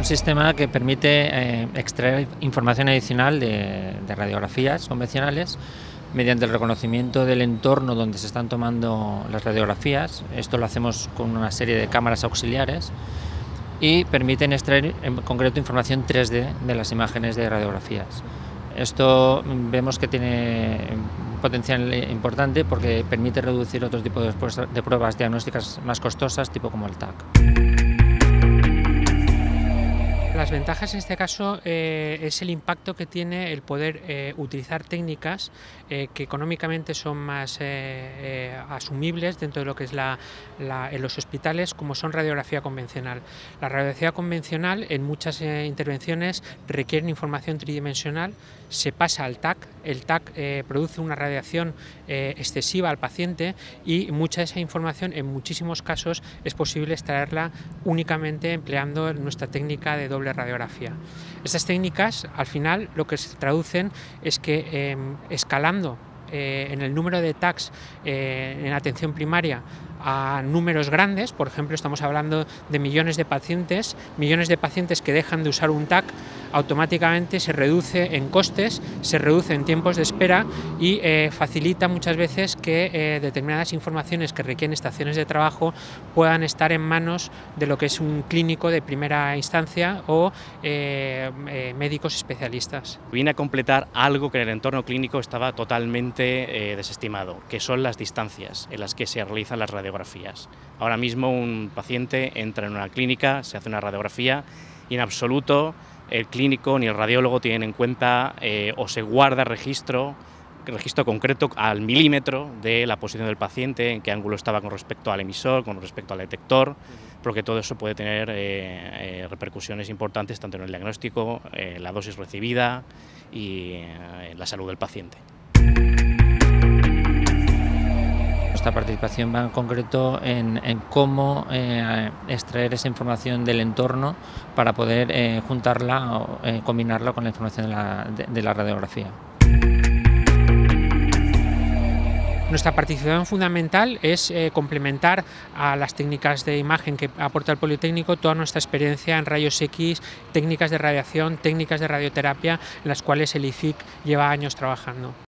sistema que permite extraer información adicional de radiografías convencionales mediante el reconocimiento del entorno donde se están tomando las radiografías. Esto lo hacemos con una serie de cámaras auxiliares y permiten extraer en concreto información 3D de las imágenes de radiografías. Esto vemos que tiene un potencial importante porque permite reducir otro tipo de pruebas diagnósticas más costosas, tipo como el TAC. Las ventajas en este caso es el impacto que tiene el poder utilizar técnicas que económicamente son más asumibles dentro de lo que es en los hospitales, como son radiografía convencional. La radiografía convencional en muchas intervenciones requieren información tridimensional, se pasa al TAC, el TAC produce una radiación excesiva al paciente y mucha de esa información en muchísimos casos es posible extraerla únicamente empleando nuestra técnica de doble radiografía. Estas técnicas al final lo que se traducen es que escalando en el número de TACs en atención primaria a números grandes, por ejemplo estamos hablando de millones de pacientes que dejan de usar un TAC, automáticamente se reduce en costes, se reduce en tiempos de espera y facilita muchas veces que determinadas informaciones que requieren estaciones de trabajo puedan estar en manos de lo que es un clínico de primera instancia o médicos especialistas. Viene a completar algo que en el entorno clínico estaba totalmente desestimado, que son las distancias en las que se realizan las radiografías. Ahora mismo un paciente entra en una clínica, se hace una radiografía y en absoluto el clínico ni el radiólogo tienen en cuenta o se guarda registro concreto al milímetro de la posición del paciente, en qué ángulo estaba con respecto al emisor, con respecto al detector, porque todo eso puede tener repercusiones importantes tanto en el diagnóstico, la dosis recibida y la salud del paciente. Nuestra participación va en concreto en cómo extraer esa información del entorno para poder juntarla o combinarla con la información de la radiografía. Nuestra participación fundamental es complementar a las técnicas de imagen que aporta el Politécnico toda nuestra experiencia en rayos X, técnicas de radiación, técnicas de radioterapia, en las cuales el IFIC lleva años trabajando.